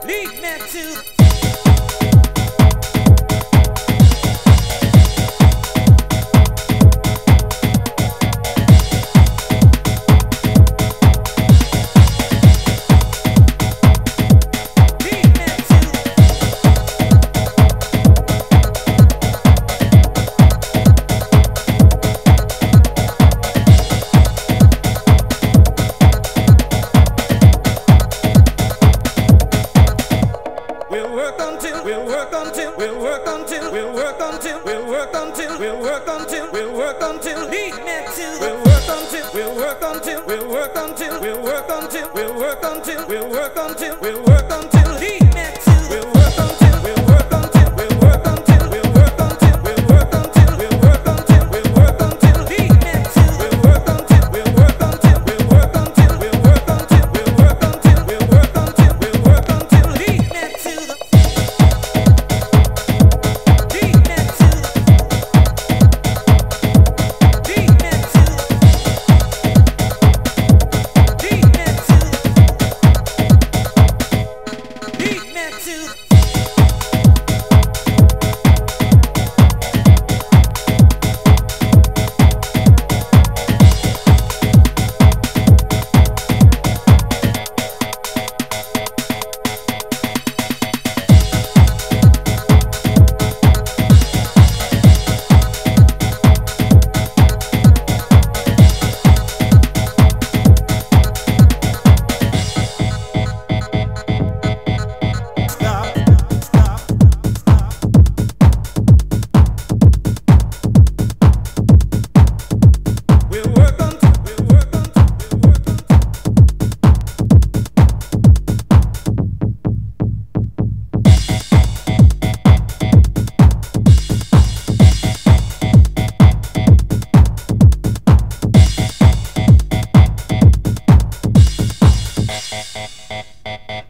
Lead me to we'll work until we'll work until we'll work until we'll work until we'll work until we'll work until we'll work until lead me to we'll work until we'll work until we'll work until we'll work until we'll work until we'll work until we'll work until lead me to we'll work until we'll work until we'll work until we'll work until we'll work until we'll work until we'll work until lead me to we'll work until we'll work until we'll work until we'll work until we'll work until we'll work until we'll work until lead me to the We'll